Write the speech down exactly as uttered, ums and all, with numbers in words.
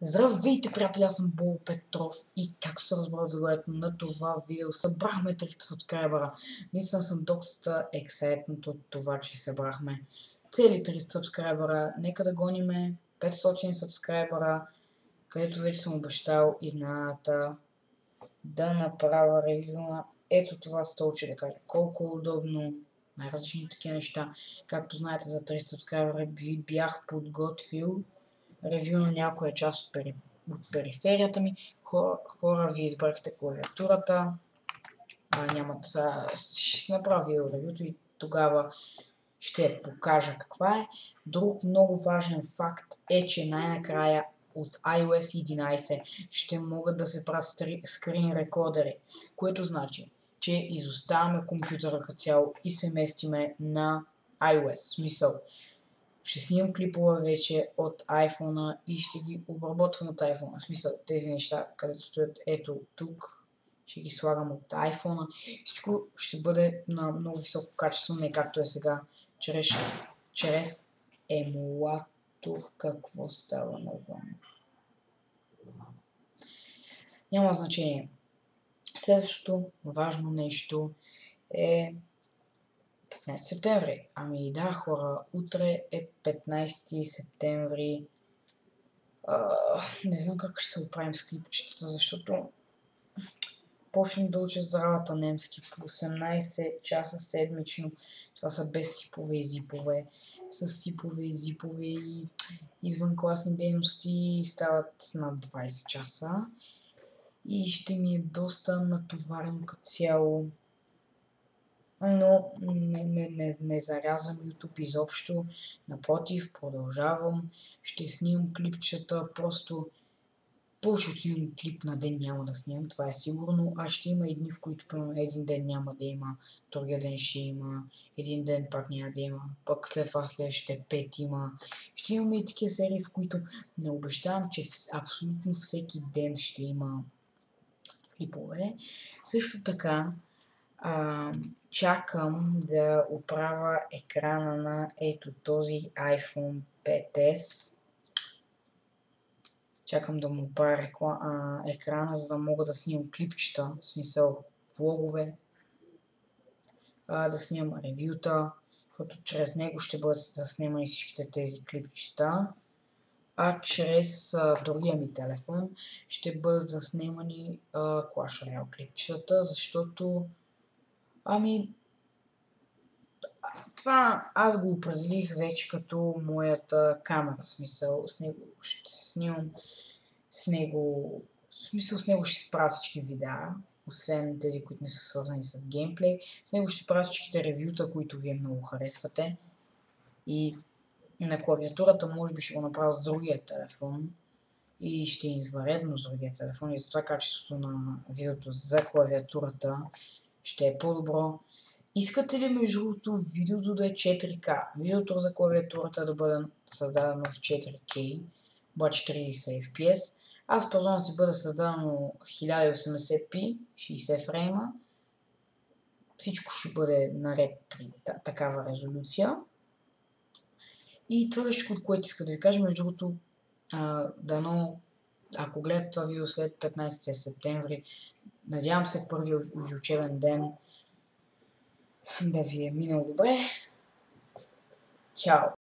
Здравейте, приятели, аз съм Бо Петров и както се разбрал заглавието на това видео, събрахме трите сабскрайбъра. Наистина съм доста ексайтнат от това, че събрахме цели трите сабскрайбъра. Нека да гониме петстотин сабскрайбъра, където вече съм обещал изненадата да направя ревю на ето това столче, да кажа колко удобно, най-различни такива неща. Както знаете, за трите сабскрайбъра ви бях подготвил ревю на някоя част от, пери... от периферията ми. Хора, хора ви избрахте клавиатурата. А, няма да ще си направя видео ревюто и тогава ще покажа каква е. Друг много важен факт е, че най-накрая от ай О Ес единайсет ще могат да се правят скрин рекордери, което значи, че изоставяме компютъра като цяло и се местиме на iOS. Смисъл, ще снимам клипове вече от iPhone и ще ги обработвам от iPhone. В смисъл, тези неща, където стоят ето тук, ще ги слагам от iPhone. Всичко ще бъде на много високо качество, не както е сега, чрез, чрез емулатор. Какво става навън? Няма значение. Следващото важно нещо е петнайсети септември. Ами да, хора, утре е петнайсети септември. А, не знам как ще се оправим с клипчетата, защото почнем да уча здравата немски по осемнайсет часа седмично. Това са без сипове и зипове. С сипове и зипове и извънкласни дейности стават над двайсет часа. И ще ми е доста натоварено като цяло. Но не, не, не, не зарязвам YouTube изобщо, напротив, продължавам, ще снимам клипчета, просто повече от един клип на ден няма да снимам, това е сигурно, а ще има и дни, в които примерно един ден няма да има, другия ден ще има, един ден пак няма да има, пък след това следващите пет има. Ще имаме и такива серии, в които не обещавам, че абсолютно всеки ден ще има клипове. Също така, А, чакам да оправя екрана на ето този iPhone пет ес. Чакам да му оправя екрана, за да мога да снимам клипчета, в смисъл влогове, а, да снимам ревюта, защото чрез него ще бъдат заснемани всичките тези клипчета, а чрез а, другия ми телефон ще бъдат заснемани Clash Royale клипчета, защото Ами, това аз го определих вече като моята камера, в смисъл, с него ще снимам, с него, в смисъл с него ще правя всички видеа, освен тези, които не са свързани с геймплей, с него ще правя всичките ревюта, които вие много харесвате и на клавиатурата може би ще го направя с другия телефон и ще е извънредно с другия телефон и затова качеството на видеото за клавиатурата ще е по-добро. Искате ли между другото видеото да е четири К? Видеото за клавиатурата да бъде създадено в четири К, обаче трийсет Еф Пи Ес. Аз предлагам да си бъде създадено хиляда и осемдесет пи, шейсет фрейма. Всичко ще бъде наред при такава резолюция. И това беше, което иска да ви кажа. Между другото, дано, ако гледате това видео след петнайсети септември, надявам се първия ви учебен ден да ви е минал добре. Чао!